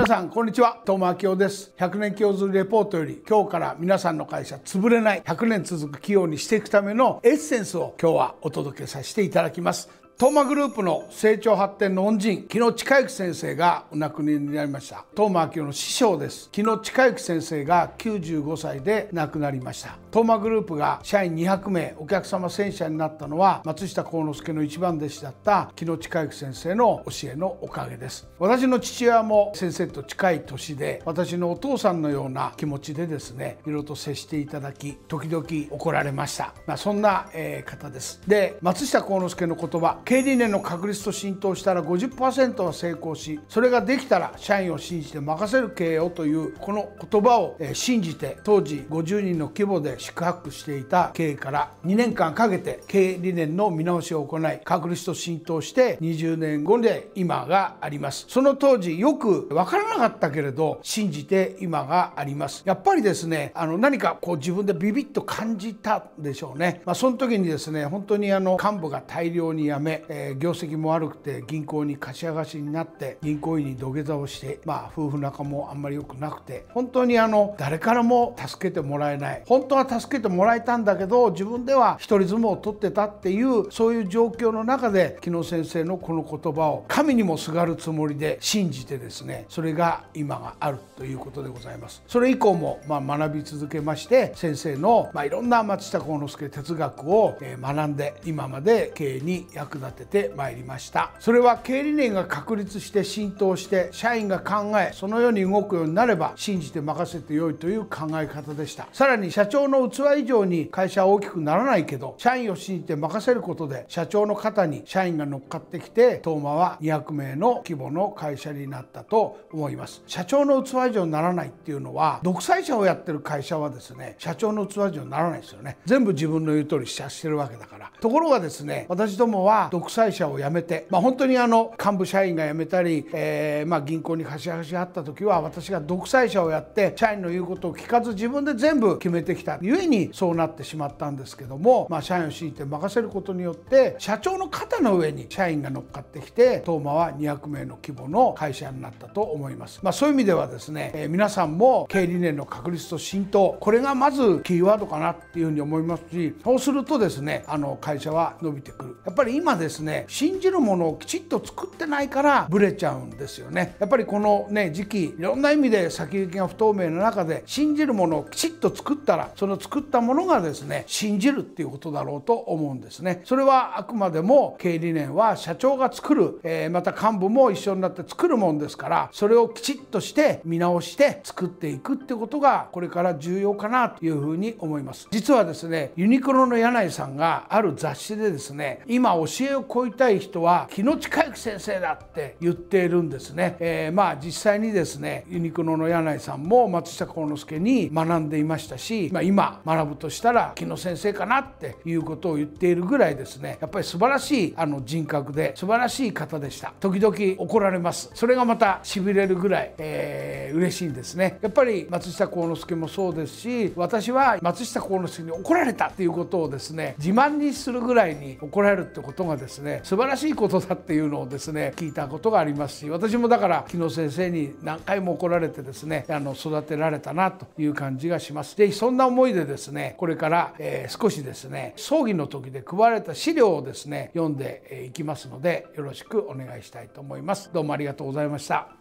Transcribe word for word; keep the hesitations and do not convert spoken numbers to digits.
さんこんにちは、東間明夫です。ひゃくねん企業づくりレポートより、今日から皆さんの会社潰れないひゃくねん続く企業にしていくためのエッセンスを今日はお届けさせていただきます。東間グループの成長発展の恩人、木野親之先生がお亡くなりになりました。東間明夫の師匠です。木野親之先生がきゅうじゅうごさいで亡くなりました。東間グループが社員にひゃくめい、お客様せんしゃになったのは、松下幸之助の一番弟子だった木野親之先生の教えのおかげです。私の父親も先生と近い年で、私のお父さんのような気持ちでですね、いろいろと接していただき、時々怒られました。まあ、そんな、えー、方です。で、松下幸之助の言葉、経営理念の確立と浸透したら ごじゅっパーセント は成功し、それができたら社員を信じて任せる経営をというこの言葉を信じて、当時ごじゅうにんの規模で宿泊していた経営からにねんかんかけて経営理念の見直しを行い、確立と浸透してにじゅうねんごで今があります。その当時よく分からなかったけれど信じて今があります。やっぱりですね、あの何かこう自分でビビッと感じたでしょうね。まあ、その時にですね、本当にあの幹部が大量に辞め、えー業績も悪くて銀行に貸し上がしになって、銀行員に土下座をして、まあ夫婦仲もあんまり良くなくて、本当にあの誰からも助けてもらえない、本当は助けてもらえたんだけど自分では一人相撲を取ってたっていう、そういう状況の中で木野先生のこの言葉を神にもすがるつもりで信じてですね、それが今があるということでございます。それ以降もまあ学び続けまして、先生のまあいろんな松下幸之助哲学を学んで、今まで経営に役立ててまいりました。それは経営理念が確立して浸透して社員が考え、そのように動くようになれば信じて任せてよいという考え方でした。さらに社長の器以上に会社は大きくならないけど、社員を信じて任せることで社長の肩に社員が乗っかってきて、東間はにひゃくめいの規模の会社になったと思います。社長の器以上にならないっていうのは、独裁者をやってる会社はですね、社長の器以上にならないですよね。全部自分の言う通りしてるわけだから。ところがですね、私どもは独裁者を辞めて、まあ、本当にあの幹部社員が辞めたり、えーまあ、銀行に貸し出しがあった時は私が独裁者をやって社員の言うことを聞かず自分で全部決めてきたゆえにそうなってしまったんですけども、まあ、社員を信じて任せることによって社長の肩の上に社員が乗っかってきて、東間はにひゃくめいの規模の会社になったと思います。まあ、そういう意味ではですね、えー、皆さんも経営理念の確立と浸透、これがまずキーワードかなっていうふうに思いますし、そうするとですね、あの会社は伸びてくる。やっぱり今ですね、信じるものをきちっと作ってないからブレちゃうんですよね。やっぱりこのね時期、いろんな意味で先行きが不透明な中で、信じるものをきちっと作ったら、その作ったものがですね信じるっていうことだろうと思うんですね。それはあくまでも経営理念は社長が作る、えー、また幹部も一緒になって作るもんですから、それをきちっとして見直して作っていくってことがこれから重要かなというふうに思います。実はですね、ユニクロの柳井さんがある雑誌でですね、今教えを請いたい人は木野親之先生だって言っているんですね。えー、まあ実際にですね、ユニクロの柳井さんも松下幸之助に学んでいましたし、まあ、今学ぶとしたら木野先生かなっていうことを言っているぐらいですね、やっぱり素晴らしいあの人格で素晴らしい方でした。時々怒られます。それがまたしびれるぐらい、えー、嬉しいんですね。やっぱり松下幸之助もそうですし、私は松下幸之助に怒られたっていうことをですね自慢にするぐらいに怒られるってことがですね素晴らしいことだっていうのをですね聞いたことがありますし、私もだから木野先生に何回も怒られてですねあの育てられたなという感じがします。でそんな思いでですね、これから、えー、少しですね葬儀の時で配られた資料をですね読んでいきますので、よろしくお願いしたいと思います。どうもありがとうございました。